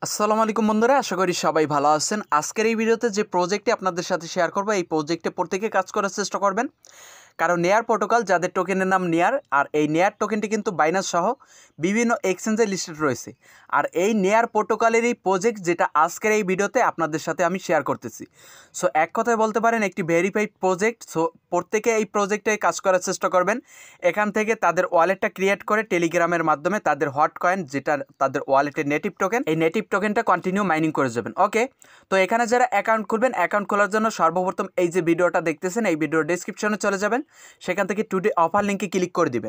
আসসালামু আলাইকুম বন্ধুরা, আশা করি সবাই ভালো আছেন। আজকের এই ভিডিওতে যে প্রজেক্টটি আপনাদের সাথে শেয়ার করব, এই প্রজেক্টে প্রত্যেকে কাজ করার চেষ্টা করবেন, কারণ নেয়ার প্রোটোকল যাদের টোকেনের নাম নেয়ার, আর এই নেয়ার টোকেনটি কিন্তু বাইনান্স সহ বিভিন্ন এক্সচেঞ্জে লিস্টেড রয়েছে। আর এই নেয়ার প্রোটোকলের এই প্রজেক্ট যেটা আজকের এই ভিডিওতে আপনাদের সাথে আমি শেয়ার করতেছি। সো এক কথায় বলতে পারেন একটি ভেরিফাইড প্রজেক্ট। সো প্রত্যেকে এই প্রজেক্টে কাজ করার চেষ্টা করবেন। এখান থেকে তাদের ওয়ালেটটা ক্রিয়েট করে টেলিগ্রামের মাধ্যমে তাদের হট কয়েন, যেটা তাদের ওয়ালেটের নেটিভ টোকেন, এই নেটিভ টোকেনটা কন্টিনিউ মাইনিং করে যাবেন। ওকে, তো এখানে যারা অ্যাকাউন্ট খুলবেন, অ্যাকাউন্ট খোলার জন্য সর্বপ্রথম এই যে ভিডিওটা দেখতেছেন, এই ভিডিওর ডেসক্রিপশনে চলে যাবেন, সেখান থেকে টুডে অফার লিঙ্কে ক্লিক করে দিবেন।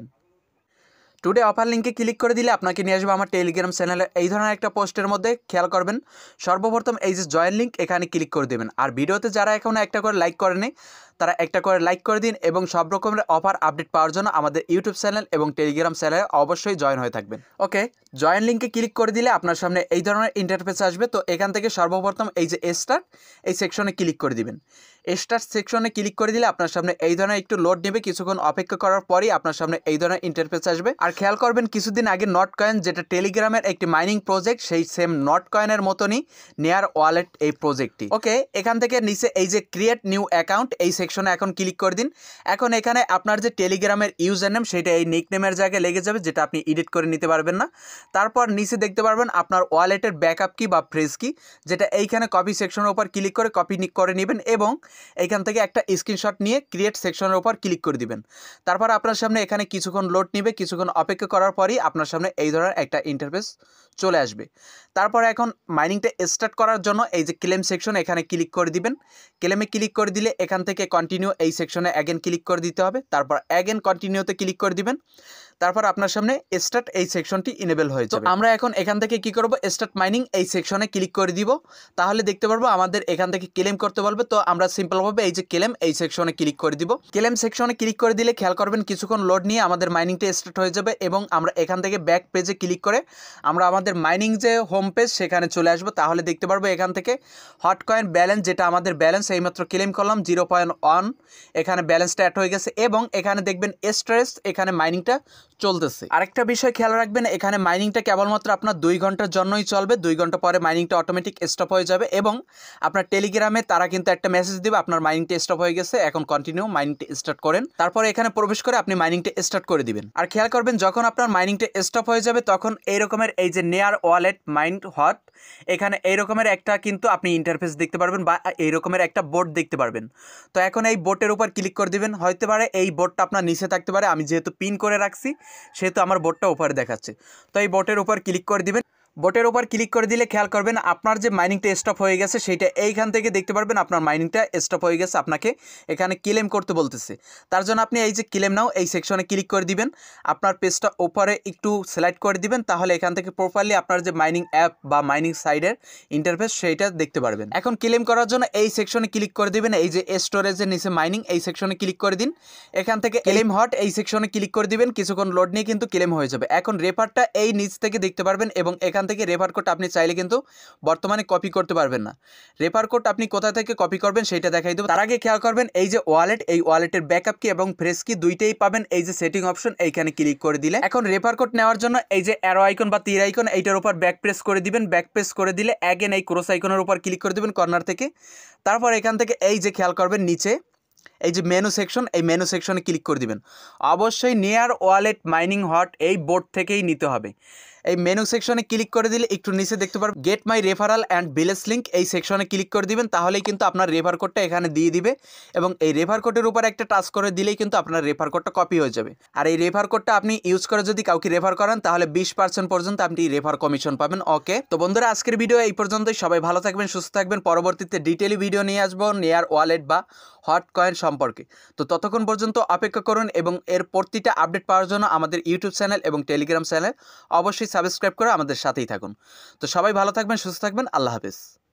টুডে অফার লিঙ্কে ক্লিক করে দিলে আপনাকে নিয়ে আসবে আমার টেলিগ্রাম চ্যানেলে। এই ধরনের একটা পোস্টের মধ্যে খেয়াল করবেন, সর্বপ্রথম এই যে জয়েন লিঙ্ক, এখানে ক্লিক করে দেবেন। আর ভিডিওতে যারা এখনও একটা করে লাইক করেনি, তারা একটা করে লাইক করে দিন এবং সব রকমের অফার আপডেট পাওয়ার জন্য আমাদের ইউটিউব চ্যানেল এবং টেলিগ্রাম চ্যানেলে অবশ্যই জয়েন হয়ে থাকবেন। ওকে, জয়েন লিঙ্কে ক্লিক করে দিলে আপনার সামনে এই ধরনের ইন্টারফেস আসবে। তো এখান থেকে সর্বপ্রথম এই যে স্টার্ট, এই সেকশনে ক্লিক করে দিবেন। স্টার্ট সেকশনে ক্লিক করে দিলে আপনার সামনে এই ধরনের একটু লোড নেবে, কিছুক্ষণ অপেক্ষা করার পরই আপনার সামনে এই ধরনের ইন্টারফেস আসবে। আর খেয়াল করবেন, কিছুদিন আগে নট কয়েন, যেটা টেলিগ্রামের একটি মাইনিং প্রজেক্ট, সেই সেম নট কয়েনের মতনই নেয়ার ওয়ালেট এই প্রজেক্টটি। ওকে, এখান থেকে নিচে এই যে ক্রিয়েট নিউ অ্যাকাউন্ট, এই সেকশনে এখন ক্লিক করে দিন। এখন এখানে আপনার যে টেলিগ্রামের ইউজার নেম, সেটা এই নিক নেমের জায়গায় লেগে যাবে, যেটা আপনি এডিট করে নিতে পারবেন না। তারপর নিচে দেখতে পারবেন আপনার ওয়ালেটের ব্যাকআপ কি বা ফ্রেজ কি, যেটা এইখানে কপি সেকশনের উপর ক্লিক করে কপি করে নেবেন এবং এইখান থেকে একটা স্ক্রিনশট নিয়ে ক্রিয়েট সেকশনের উপর ক্লিক করে দিবেন। তারপর আপনার সামনে এখানে কিছুক্ষণ লোড নেবে, কিছুক্ষণ অপেক্ষা করার পরই আপনার সামনে এই ধরনের একটা ইন্টারফেস চলে আসবে। তারপর এখন মাইনিংটা স্টার্ট করার জন্য এই যে ক্লেম সেকশন, এখানে ক্লিক করে দিবেন। ক্লেমে ক্লিক করে দিলে এখান থেকে কন্টিনিউ এই সেকশনে অ্যাগেন ক্লিক করে দিতে হবে। তারপর অ্যাগেন কন্টিনিউতে ক্লিক করে দিবেন। তারপর আপনার সামনে স্টার্ট এই সেকশনটি ইনেবল হয়ে যাবে। তো আমরা এখন এখান থেকে কি করব, স্টার্ট মাইনিং এই সেকশনে ক্লিক করে দিব। তাহলে দেখতে পারবো আমাদের এখান থেকে ক্লেম করতে বলবে। তো আমরা সিম্পলভাবে এই যে ক্লেম, এই সেকশনে ক্লিক করে দিব। ক্লেম সেকশনে ক্লিক করে দিলে খেয়াল করবেন কিছুক্ষণ লোড নিয়ে আমাদের মাইনিংটা স্টার্ট হয়ে যাবে এবং আমরা এখান থেকে ব্যাক পেজে ক্লিক করে আমরা আমাদের মাইনিং যে হোম পেজ, সেখানে চলে আসবো। তাহলে দেখতে পারবো এখান থেকে হট কয়েন ব্যালেন্স, যেটা আমাদের ব্যালেন্স এইমাত্র ক্লেম করলাম 0.1, এখানে ব্যালেন্সটা অ্যাড হয়ে গেছে এবং এখানে দেখবেন স্ট্রেস, এখানে মাইনিংটা চলতেছে। আরেকটা বিষয় খেয়াল রাখবেন, এখানে মাইনিংটা কেবলমাত্র আপনার 2 ঘন্টার জন্যই চলবে। 2 ঘন্টা পরে মাইনিংটা অটোমেটিক স্টপ হয়ে যাবে এবং আপনার টেলিগ্রামে তারা কিন্তু একটা মেসেজ দিবে আপনার মাইনিংটা স্টপ হয়ে গেছে, এখন কন্টিনিউ মাইনিংটা স্টার্ট করেন। তারপরে এখানে প্রবেশ করে আপনি মাইনিংটা স্টার্ট করে দিবেন। আর খেয়াল করবেন, যখন আপনার মাইনিংটা স্টপ হয়ে যাবে তখন এই রকমের এই যে নেয়ার ওয়ালেট মাইন্ড হট, এখানে এই রকমের একটা কিন্তু আপনি ইন্টারফেস দেখতে পারবেন বা এই রকমের একটা বোর্ড দেখতে পারবেন। তো এখন এই বোর্ডের উপর ক্লিক করে দিবেন। হতে পারে এই বোর্ডটা আপনার নিচে থাকতে পারে, আমি যেহেতু পিন করে রাখছি সেহেতু আমার বোর্ডটা উপরে দেখাচ্ছে। তো এই বোর্ডের উপর ক্লিক করে দিবেন। বোটের উপর ক্লিক করে দিলে খেয়াল করবেন আপনার যে মাইনিংটা স্টপ হয়ে গেছে, সেইটা এইখান থেকে দেখতে পারবেন আপনার মাইনিংটা স্টপ হয়ে গেছে। আপনাকে এখানে ক্লেম করতে বলতেছে, তার জন্য আপনি এই যে ক্লেম নাও এই সেকশনে ক্লিক করে দিবেন। আপনার পেজটা উপরে একটু সিলেক্ট করে দিবেন, তাহলে এখান থেকে প্রপারলি আপনার যে মাইনিং অ্যাপ বা মাইনিং সাইডের ইন্টারফেস সেইটা দেখতে পারবেন। এখন ক্লেম করার জন্য এই সেকশনে ক্লিক করে দিবেন। এই যে স্টোরেজের নিচে মাইনিং, এই সেকশনে ক্লিক করে দিন। এখান থেকে ক্লেম হট এই সেকশনে ক্লিক করে দিবেন। কিছুক্ষণ লোড নিয়ে কিন্তু ক্লেম হয়ে যাবে। এখন রেফারটা এই নিচ থেকে দেখতে পারবেন এবং এখান থেকে রেফার কোড আপনি চাইলে কিন্তু বর্তমানে কপি করতে পারবেন না। রেফার কোড আপনি কোথা থেকে কপি করবেন সেটা দেখাই দেবো। তার আগে খেয়াল করবেন এই যে ওয়ালেট, এই ওয়ালেটের ব্যাকআপ কি এবং ফ্রেশ কি দুইটাই পাবেন এই যে সেটিং অপশন, এইখানে ক্লিক করে দিলে এখন রেফার কোড নেওয়ার জন্য এই যে অ্যারো আইকন বা তীর আইকন, এইটার উপর ব্যাক প্রেস করে দিবেন। ব্যাক প্রেস করে দিলে অ্যাগেন এই ক্রস আইকনের উপর ক্লিক করে দিবেন কর্নার থেকে। তারপর এখান থেকে এই যে খেয়াল করবেন নিচে এই যে মেনু সেকশন, এই মেনু সেকশনে ক্লিক করে দিবেন। অবশ্যই নেয়ার ওয়ালেট মাইনিং হট এই বোর্ড থেকেই নিতে হবে। এই মেনু সেকশনে ক্লিক করে দিলে একটু নিচে দেখতে পারবেন get my referral and village link, এই সেকশনে ক্লিক করে দিবেন। তাহলেই কিন্তু আপনার রেফার কোডটা এখানে দিয়ে দিবে এবং এই রেফার কোডের উপর একটা টাচ করে দিলেই কিন্তু আপনার রেফার কোডটা কপি হয়ে যাবে। আর এই রেফার কোডটা আপনি ইউজ করে যদি কাউকে রেফার করেন তাহলে 20% পর্যন্ত আপনি রেফার কমিশন পাবেন। ওকে, তো বন্ধুরা আজকের ভিডিও এই পর্যন্তই। সবাই ভালো থাকবেন, সুস্থ থাকবেন। পরবর্তীতে ডিটেইলি ভিডিও নিয়ে আসবো নেয়ার ওয়ালেট বা হট কয়েন সম্পর্কে। তো ততক্ষণ পর্যন্ত অপেক্ষা করুন এবং এর প্রতিটা আপডেট পাওয়ার জন্য আমাদের ইউটিউব চ্যানেল এবং টেলিগ্রাম চ্যানেল অবশ্যই সাবস্ক্রাইব করে আমাদের সাথেই থাকুন। তো সবাই ভালো থাকবেন, সুস্থ থাকবেন। আল্লাহ হাফেজ।